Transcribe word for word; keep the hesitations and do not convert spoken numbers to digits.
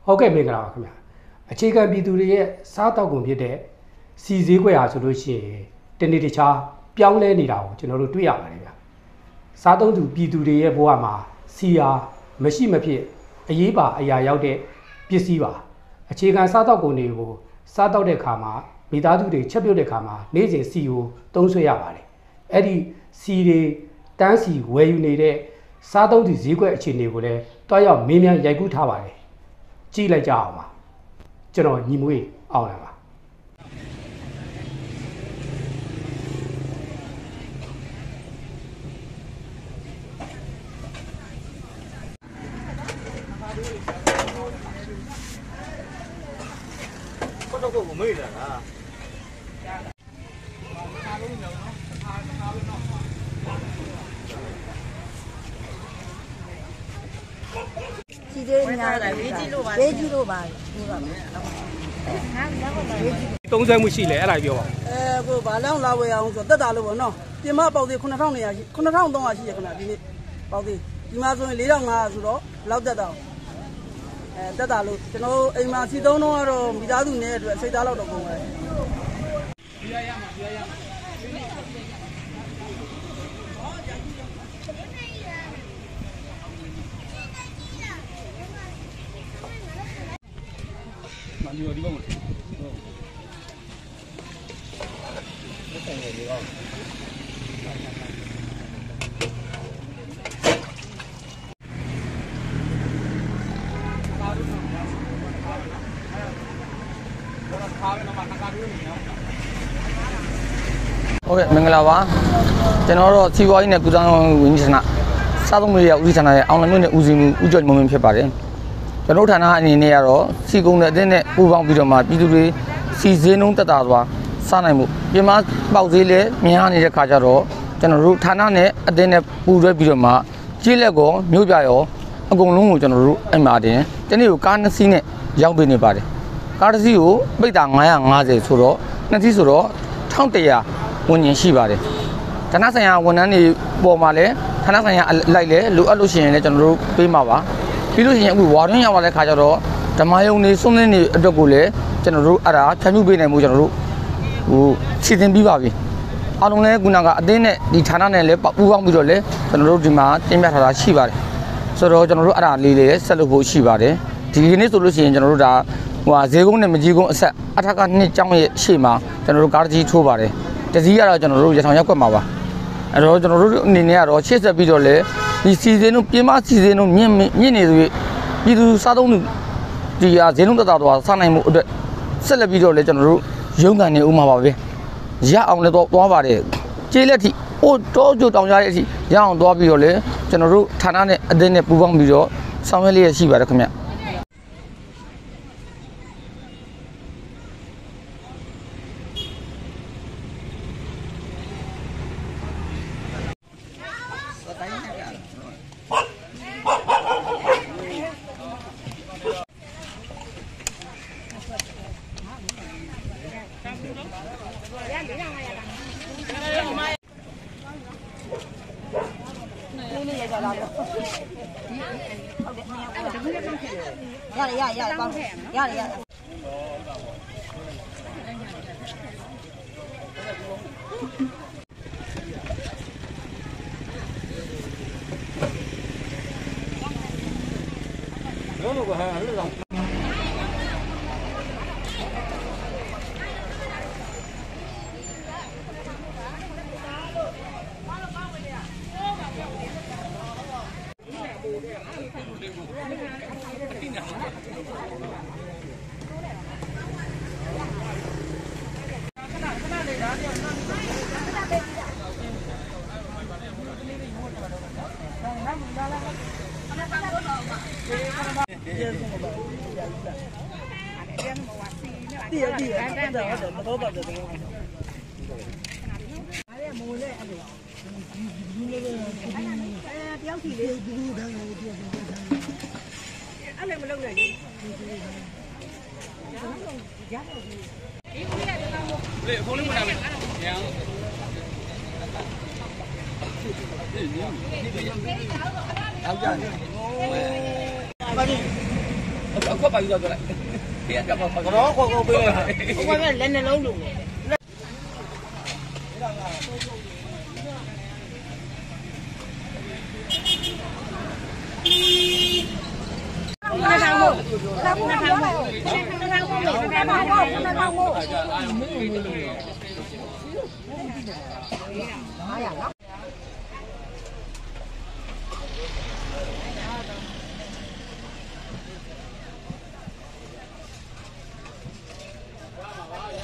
ဟုတ်ကဲ့မင်္ဂလာပါခင်ဗျာအခြေခံပြည်သူတွေရဲ့စားတောက်ကုန်ဖြစ်တဲ့စီဈေးကွက်ဟာဆိုလို့ရှိရင်တနေ့တခြားပြောင်းလဲနေတာကိုကျွန်တော်တို့တွေ့ရပါတယ်ဗျာစားသုံးသူပြည်သူတွေရဲ့ဘဝမှာစီဟာမရှိမဖြစ်အရေးပါအရာရောက်တဲ့ပစ္စည်းပါအခြေခံစားတောက်ကုန်တွေကိုစားတောက်တဲ့အခါမှာမိသားစုတွေချက်ပြုတ်တဲ့အခါမှာနေ့စဉ်စီကိုသုံးဆွဲရပါတယ်အဲ့ဒီစီတွေတန်းစီဝယ်ယူနေတဲ့စားသုံးသူဈေးကွက်အခြေအနေကိုလည်းတွားရောက်မင်းများရိုက်ကူးထားပါတယ်ကြည့်လိုက်ကြအောင်ပါကျွန်တော်ညီမွေးအောင်လာပါတော့ကိုမေးလာတာစီသေးညာရေးကြည့်လို့ပါရေးကြည့်လို့ပါဒီပါပါသုံးဆွဲမှုရှိလေအဲ့ဒါပြောပါအဲကိုဘာလောင်းလာဝယ်အောင်ဆိုတက်တာလို့ပေါ့နော်ပြင်မပေါက်သေး9200ရှိ9300ရှိရခဏဒီနေ့ပေါက်သေးဒီမှာဆိုရင်4500ဆိုတော့လောက်တက်တော့အဲတက်တာလို့ကျွန်တော်အိမ်မှာစီသုံးတော့ကတော့မိသားစုနဲ့အတွက်စိတ်သားလောက်တော့ကုန်ပါတယ်ဒီရရမှာဒီရရမှာမန်ဒီဒီဘုံဟုတ်တယ်လေကောဟုတ်ကဲ့မင်္ဂလာပါကျွန်တော်တို့စီးပွားရေးနဲ့ကုသရေးဝန်ကြီးဌာနစားသုံးမှုရဲ့ဦးစီးဌာနရဲ့အောင်လမြို့နယ်ဦးစီးမှုဦးကျော်မုံမင်းဖြစ်ပါတယ်ကျွန်တော်ဌာနအနေနဲ့ကတော့စီကုံတဲ့အတင်းနဲ့ပူးပေါင်းပြီးတော့မှပြည်သူတွေစီစင်းနှုံးတက်တာသွားစားနိုင်မှုပြင်မပေါက်သေးလဲများနေတဲ့ခါကျတော့ကျွန်တော်တို့ဌာနနဲ့အတင်းနဲ့ပူးတွဲပြီးတော့မှကြီးလက်ကောမြို့ပြရောအကုန်လုံးကိုကျွန်တော်တို့အဲ့မှာတင်တနေ့ကိုကားနှစ်စီးနဲ့ရောက်ပေးနေပါတယ်ကားတစ်စီးကိုပိတ်တာ950ဆိုတော့နှစ်စီးဆိုတော့eleven hundredဝန်ကျင်ရှိပါတယ်ဌာနဆိုင်ရာဝန်ထမ်းတွေပေါ်မှာလည်းဌာနဆိုင်ရာလိုက်လဲလိုအပ်လို့ရှိရင်လည်းကျွန်တော်တို့ပေးမှာပါပြီးလို့ရှိရင်အခုဝါတွင်းရောက်လာတဲ့ခါကျတော့ဓမ္မယုံနေစွန့်လင်းနေအတွက်ကိုလည်းကျွန်တော်တို့အဲ့ဒါဖြန့်ဖြူးပေးနိုင်မှုကျွန်တော်တို့ဟိုစီစဉ်ပြီးပါပြီအားလုံးလည်းခုနကအသင်းနဲ့ဒီဌာနနဲ့လည်းပူးပေါင်းပြီးတော့လည်းကျွန်တော်တို့ဒီမှာတင်ပြထားတာရှိပါတယ်ဆိုတော့ကျွန်တော်တို့အဲ့ဒါလေးလေးဆက်လုပ်ဖို့ရှိပါတယ်ဒီနေ့ဆိုလို့ရှိရင်ကျွန်တော်တို့ဒါဟိုဟာဈေးကုန်းနဲ့မကြီးကုန်းအဆက်အထက်ကနှစ်ကျောင်းရဲ့ရှေ့မှာကျွန်တော်တို့ကားကြီးထိုးပါတယ်တစည်းကတော့ကျွန်တော်တို့ရထောင်ရက်ကွက်မှာပါအဲ့တော့ကျွန်တော်တို့အနေနဲ့ကတော့ရှေ့ဆက်ပြီးတော့လည်းဒီစီစဉ်တို့ပြင်းမစီစဉ်တို့မြင့်မြင့်နေသူပြည်သူစားသုံးသူဒီဟာဈေးနှုန်းတက်တာတော့စားနိုင်မှုအတွက်ဆက်လက်ပြီးတော့လည်းကျွန်တော်တို့ရုံးကန်နေဥမှာပါပဲရအောင်လည်းတော့သွားပါတယ်ကျေးလက်ထိအိုးတောကျတောင်ရတဲ့အထိရအောင်သွားပြီးတော့လည်းကျွန်တော်တို့ဌာနနဲ့အသင်းနဲ့ပူးပေါင်းပြီးတော့ဆောင်ရွက်လျက်ရှိပါတယ်ခင်ဗျရတယ်ရရပေါင်းရတယ်ရလောလောကဟာလောလောတီးရတီးရအဲ့ဒါတော့မတော်ပါတယ်အဲ့ဒါမိုးလေအဲ့ဒါဒီလိုလေအဲတယောက်စီလေးဒီလိုခံနေတယ်အဲ့လည်းမလုပ်နိုင်ဘူးရတော့ဒီအေးကိုရတော့လေအကုန်လုံးမလာဘူးညောင်းအောက်ကြတယ်ပါပြီခွက်ပါယူတော့ပြောလိုက်တရားကပါကတော့ခေါ်ခေါ်ပေးလိုက်ဟိုကလည်းနှလုံးလို့那汤姆，那那汤姆，那汤姆，那汤姆，那汤姆。哎呀，